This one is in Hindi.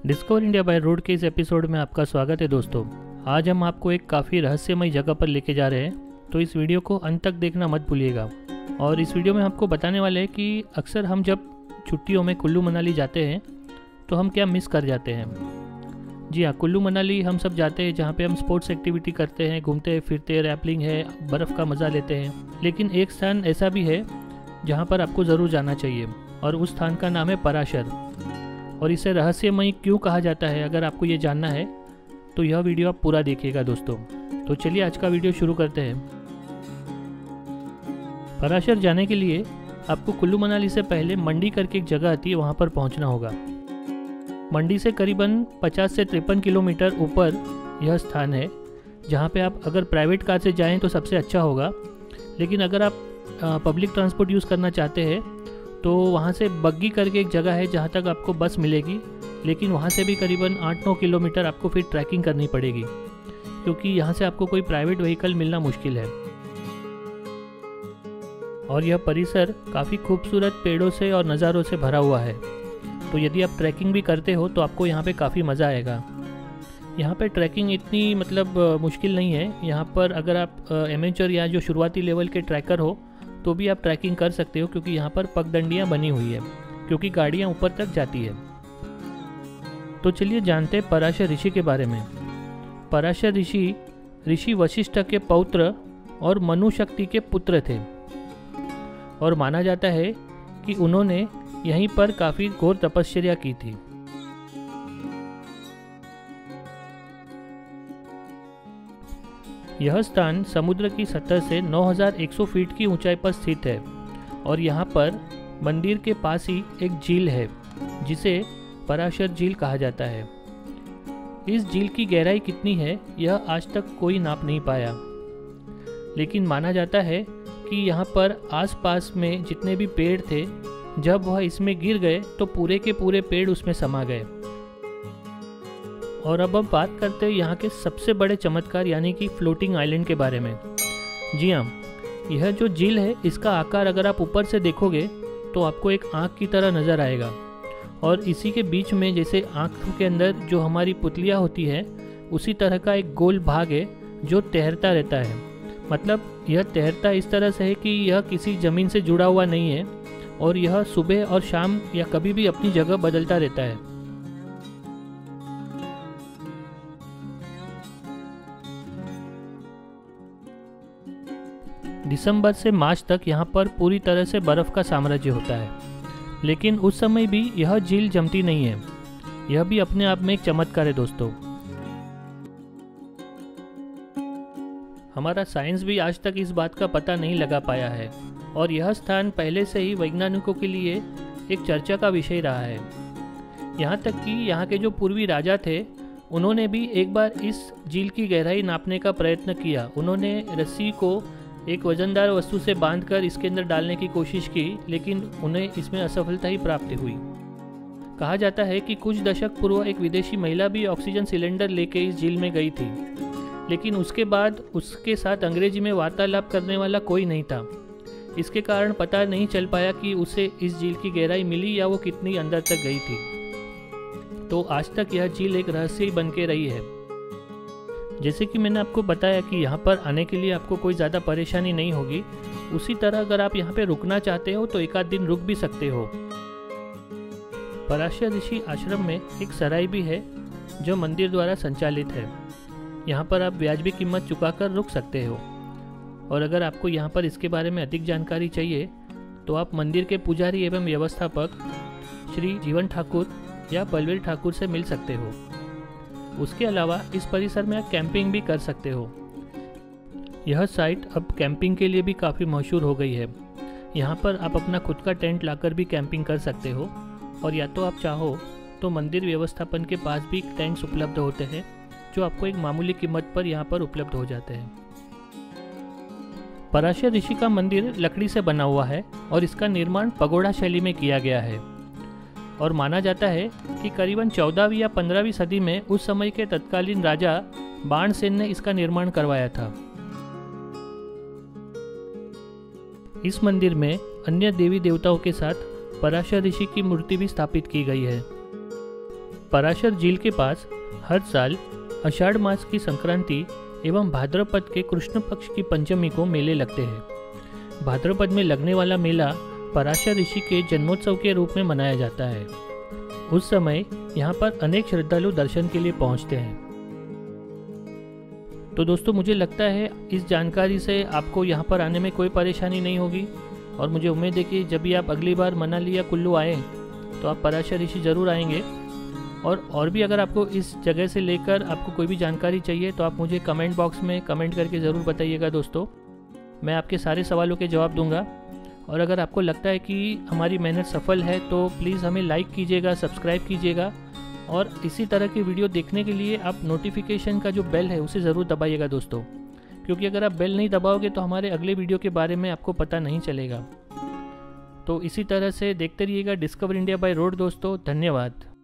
डिस्कवर इंडिया बाय रोड के इस एपिसोड में आपका स्वागत है दोस्तों। आज हम आपको एक काफ़ी रहस्यमय जगह पर लेके जा रहे हैं, तो इस वीडियो को अंत तक देखना मत भूलिएगा। और इस वीडियो में आपको बताने वाले हैं कि अक्सर हम जब छुट्टियों में कुल्लू मनाली जाते हैं तो हम क्या मिस कर जाते हैं। जी हाँ, कुल्लू मनाली हम सब जाते हैं जहाँ पे हम स्पोर्ट्स एक्टिविटी करते हैं, घूमते फिरते, रैपलिंग है, बर्फ़ का मज़ा लेते हैं। लेकिन एक स्थान ऐसा भी है जहाँ पर आपको ज़रूर जाना चाहिए और उस स्थान का नाम है पराशर। और इसे रहस्यमय क्यों कहा जाता है, अगर आपको ये जानना है तो यह वीडियो आप पूरा देखिएगा दोस्तों। तो चलिए आज का वीडियो शुरू करते हैं। पराशर जाने के लिए आपको कुल्लू मनाली से पहले मंडी करके एक जगह आती है, वहाँ पर पहुँचना होगा। मंडी से करीबन 50 से 53 किलोमीटर ऊपर यह स्थान है, जहाँ पे आप अगर प्राइवेट कार से जाएं तो सबसे अच्छा होगा। लेकिन अगर आप पब्लिक ट्रांसपोर्ट यूज़ करना चाहते हैं तो वहाँ से बग्गी करके एक जगह है जहाँ तक आपको बस मिलेगी। लेकिन वहाँ से भी करीबन 8-9 किलोमीटर आपको फिर ट्रैकिंग करनी पड़ेगी, क्योंकि यहाँ से आपको कोई प्राइवेट व्हीकल मिलना मुश्किल है। और यह परिसर काफ़ी खूबसूरत पेड़ों से और नज़ारों से भरा हुआ है, तो यदि आप ट्रैकिंग भी करते हो तो आपको यहाँ पे काफ़ी मज़ा आएगा। यहाँ पे ट्रैकिंग इतनी मुश्किल नहीं है। यहाँ पर अगर आप एमेचर या जो शुरुआती लेवल के ट्रैकर हो तो भी आप ट्रैकिंग कर सकते हो, क्योंकि यहाँ पर पगडंडियाँ बनी हुई है, क्योंकि गाड़ियाँ ऊपर तक जाती है। तो चलिए जानते हैं पराशर ऋषि के बारे में। पराशर ऋषि वशिष्ठ के पौत्र और मनु शक्ति के पुत्र थे, और माना जाता है कि उन्होंने यहीं पर काफ़ी घोर तपस्या की थी। यह स्थान समुद्र की सतह से 9100 फीट की ऊंचाई पर स्थित है, और यहाँ पर मंदिर के पास ही एक झील है जिसे पराशर झील कहा जाता है। इस झील की गहराई कितनी है यह आज तक कोई नाप नहीं पाया, लेकिन माना जाता है कि यहाँ पर आसपास में जितने भी पेड़ थे, जब वह इसमें गिर गए तो पूरे के पूरे पेड़ उसमें समा गए। और अब हम बात करते हैं यहाँ के सबसे बड़े चमत्कार यानी कि फ्लोटिंग आइलैंड के बारे में। जी हाँ, यह जो झील है इसका आकार अगर आप ऊपर से देखोगे तो आपको एक आँख की तरह नज़र आएगा, और इसी के बीच में जैसे आँख के अंदर जो हमारी पुतलियाँ होती है उसी तरह का एक गोल भाग है जो तैरता रहता है। मतलब यह तैरता इस तरह से है कि यह किसी ज़मीन से जुड़ा हुआ नहीं है, और यह सुबह और शाम या कभी भी अपनी जगह बदलता रहता है। दिसंबर से मार्च तक यहाँ पर पूरी तरह से बर्फ़ का साम्राज्य होता है, लेकिन उस समय भी यह झील जमती नहीं है। यह भी अपने आप में एक चमत्कार है दोस्तों। हमारा साइंस भी आज तक इस बात का पता नहीं लगा पाया है, और यह स्थान पहले से ही वैज्ञानिकों के लिए एक चर्चा का विषय रहा है। यहाँ तक कि यहाँ के जो पूर्वी राजा थे उन्होंने भी एक बार इस झील की गहराई नापने का प्रयत्न किया। उन्होंने रस्सी को एक वजनदार वस्तु से बांधकर इसके अंदर डालने की कोशिश की, लेकिन उन्हें इसमें असफलता ही प्राप्त हुई। कहा जाता है कि कुछ दशक पूर्व एक विदेशी महिला भी ऑक्सीजन सिलेंडर लेके इस झील में गई थी, लेकिन उसके बाद उसके साथ अंग्रेजी में वार्तालाप करने वाला कोई नहीं था। इसके कारण पता नहीं चल पाया कि उसे इस झील की गहराई मिली या वो कितनी अंदर तक गई थी। तो आज तक यह झील एक रहस्य ही बन के रही है। जैसे कि मैंने आपको बताया कि यहाँ पर आने के लिए आपको कोई ज़्यादा परेशानी नहीं होगी, उसी तरह अगर आप यहाँ पे रुकना चाहते हो तो एक आध दिन रुक भी सकते हो। पराशर ऋषि आश्रम में एक सराय भी है जो मंदिर द्वारा संचालित है। यहाँ पर आप वाजिबी कीमत चुकाकर रुक सकते हो। और अगर आपको यहाँ पर इसके बारे में अधिक जानकारी चाहिए तो आप मंदिर के पुजारी एवं व्यवस्थापक श्री जीवन ठाकुर या बलवीर ठाकुर से मिल सकते हो। उसके अलावा इस परिसर में आप कैंपिंग भी कर सकते हो। यह साइट अब कैंपिंग के लिए भी काफ़ी मशहूर हो गई है। यहाँ पर आप अपना खुद का टेंट लाकर भी कैंपिंग कर सकते हो, और या तो आप चाहो तो मंदिर व्यवस्थापन के पास भी टेंट्स उपलब्ध होते हैं जो आपको एक मामूली कीमत पर यहाँ पर उपलब्ध हो जाते हैं। पराशर ऋषि का मंदिर लकड़ी से बना हुआ है और इसका निर्माण पगोड़ा शैली में किया गया है, और माना जाता है कि करीबन 14वीं या 15वीं सदी में उस समय के तत्कालीन राजा बाणसेन ने इसका निर्माण करवाया था। इस मंदिर में अन्य देवी देवताओं के साथ पराशर ऋषि की मूर्ति भी स्थापित की गई है। पराशर झील के पास हर साल आषाढ़ मास की संक्रांति एवं भाद्रपद के कृष्ण पक्ष की पंचमी को मेले लगते हैं। भाद्रपद में लगने वाला मेला पराशर ऋषि के जन्मोत्सव के रूप में मनाया जाता है। उस समय यहाँ पर अनेक श्रद्धालु दर्शन के लिए पहुँचते हैं। तो दोस्तों, मुझे लगता है इस जानकारी से आपको यहाँ पर आने में कोई परेशानी नहीं होगी और मुझे उम्मीद है कि जब भी आप अगली बार मनाली या कुल्लू आएँ तो आप पराशर ऋषि ज़रूर आएंगे। और भी अगर आपको इस जगह से लेकर आपको कोई भी जानकारी चाहिए तो आप मुझे कमेंट बॉक्स में कमेंट करके ज़रूर बताइएगा दोस्तों। मैं आपके सारे सवालों के जवाब दूंगा। और अगर आपको लगता है कि हमारी मेहनत सफल है तो प्लीज़ हमें लाइक कीजिएगा, सब्सक्राइब कीजिएगा और इसी तरह की वीडियो देखने के लिए आप नोटिफिकेशन का जो बेल है उसे ज़रूर दबाइएगा दोस्तों, क्योंकि अगर आप बेल नहीं दबाओगे तो हमारे अगले वीडियो के बारे में आपको पता नहीं चलेगा। तो इसी तरह से देखते रहिएगा डिस्कवर इंडिया बाय रोड दोस्तों। धन्यवाद।